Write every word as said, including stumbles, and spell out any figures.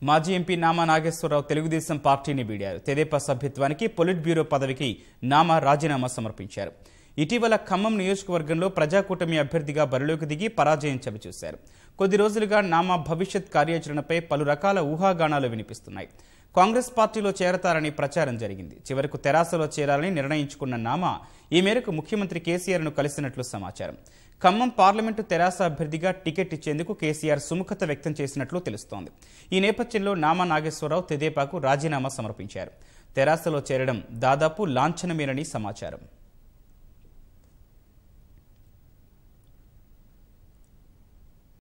మాజీ ఎంపీ నామా నాగేశ్వర రావు తెలుగుదేశం పార్టీని వీడారు. తెదేపా సభ్యత్వానికి పొలిట్ బ్యూరో పదవికి నామా రాజీనామా సమర్పించారు. ఇటీవల ఖమ్మం నియోజకవర్గంలో ప్రజాకూటమి అభ్యర్థిగా బరిలోకి దిగి పరాజయం చవిచూశారు. కొద్ది రోజులుగా నామా భవిష్యత్ కార్యాచరణపై పలు రకాల ఊహాగానాలు వినిపిస్తున్నాయి. కాంగ్రెస్ పార్టీలో చేరతారని ప్రచారం జరిగింది. చివరకు తెరాసలో చేరాలని నిర్ణయించుకున్న నామా ఈ మేరకు ముఖ్యమంత్రి కేసీఆర్ను కలిసినట్లు సమాచారం. ఖమ్మం పార్లమెంటు తెరాస అభ్యర్థిగా టికెట్ ఇచ్చేందుకు కేసీఆర్ సుముఖత వ్యక్తం చేసినట్లు తెలుస్తోంది. ఈ నేపథ్యంలో నామా నాగేశ్వరరావు తెదేపాకు రాజీనామా సమర్పించారు. తెరాసలో చేరడం దాదాపు లాంఛనమేనని సమాచారం.